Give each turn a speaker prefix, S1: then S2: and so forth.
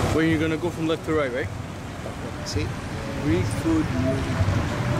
S1: When you're gonna go from left to right, right?
S2: See?
S1: Greek food music.